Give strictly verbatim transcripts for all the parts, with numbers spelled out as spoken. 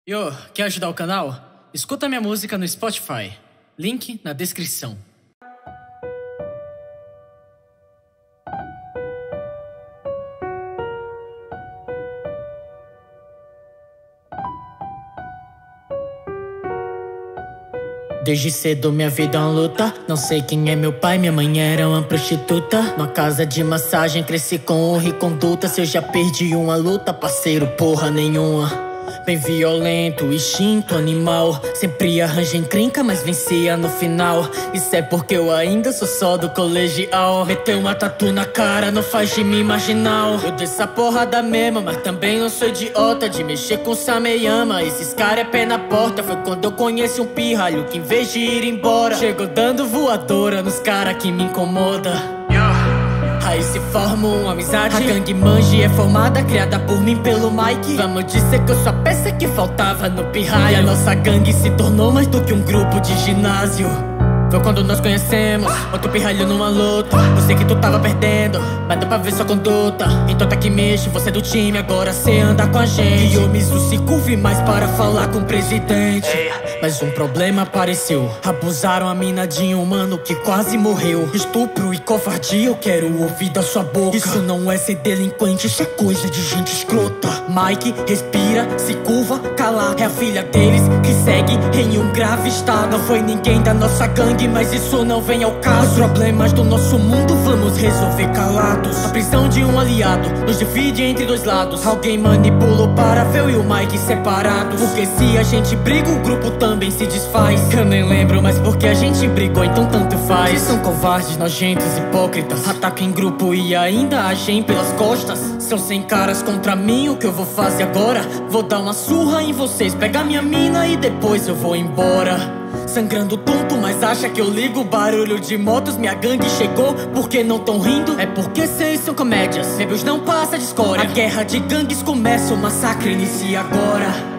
Yo, quer ajudar o canal? Escuta minha música no Spotify. Link na descrição. Desde cedo minha vida é uma luta. Não sei quem é meu pai, minha mãe era uma prostituta. Numa casa de massagem cresci com honra e conduta. Se eu já perdi uma luta, parceiro, porra nenhuma. Bem violento, instinto animal. Sempre arranja encrenca, mas vencia no final. Isso é porque eu ainda sou só do colegial. Meteu uma tatu na cara, não faz de mim marginal. Eu dei essa porrada mesmo, mas também não sou idiota de mexer com Sameyama. Esses cara é pé na porta. Foi quando eu conheci um pirralho que em vez de ir embora chegou dando voadora nos cara que me incomoda. Aí se forma uma amizade. A gangue Manji é formada, criada por mim pelo Mike. Vamos dizer que eu sou a peça que faltava no pirralho. E a nossa gangue se tornou mais do que um grupo de ginásio. Foi quando nós conhecemos, outro pirralho numa luta. Eu sei que tu tava perdendo, mas dá pra ver sua conduta. Então tá que mexe, você é do time, agora cê anda com a gente. E eu me se curve mais para falar com o presidente. Mas um problema apareceu. Abusaram a mina de um mano que quase morreu. Estupro e covardia, eu quero ouvir da sua boca. Isso não é ser delinquente, isso é coisa de gente escrota. Mike, respira, se curva, cala. É a filha deles que segue em um grave estado. Não foi ninguém da nossa gangue, mas isso não vem ao caso. Os problemas do nosso mundo vamos resolver calados. A prisão de um aliado nos divide entre dois lados. Alguém manipulou para ver eu e o Mike separados. Porque se a gente briga, o grupo também se desfaz. Eu nem lembro mais porque a gente brigou, então tanto faz. Vocês são covardes, nojentos, hipócritas. Atacam em grupo e ainda agem pelas costas. São cem caras contra mim, o que eu vou fazer agora? Vou dar uma surra em vocês, pegar minha mina e depois eu vou embora. Sangrando tonto, mas acha que eu ligo? Barulho de motos, minha gangue chegou. Por que não tão rindo? É porque vocês são comédias. Bebês não passa de escória. A guerra de gangues começa, o massacre inicia agora.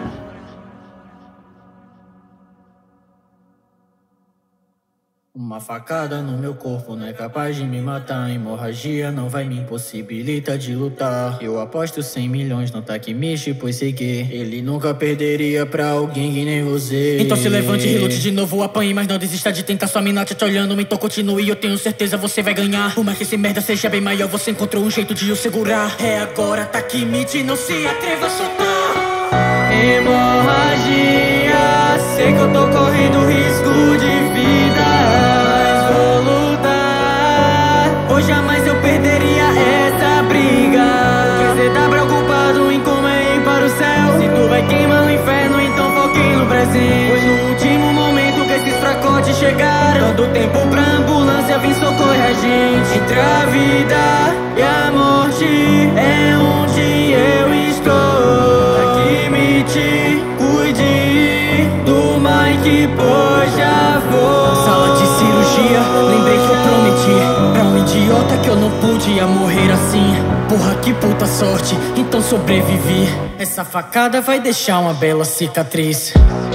Uma facada no meu corpo não é capaz de me matar. Hemorragia não vai me impossibilitar de lutar. Eu aposto cem milhões no Takemichi, pois sei que ele nunca perderia pra alguém que nem você. Então se levante e relute de novo, apanhe, mas não desista de tentar. Sua mina tá te olhando, então continue, eu tenho certeza você vai ganhar. Por mais que esse merda seja bem maior, você encontrou um jeito de o segurar. É agora, Takemichi, não se atreva a soltar. Hemorragia, sei que eu tô correndo risco de vida, mas vou lutar. Hoje jamais eu perderia essa briga. Porque cê tá preocupado em como é ir para o céu. Se tu vai queimar no inferno, então foquei no presente. Foi no último momento que esses fracotes chegaram, dando tempo pra ambulância vir socorrer a gente. Entre a vida e a morte é onde eu estou. Cuide do Mike, pois já vou. Sala de cirurgia, lembrei que eu prometi pra um idiota que eu não podia morrer assim. Porra, que puta sorte, então sobrevivi. Essa facada vai deixar uma bela cicatriz.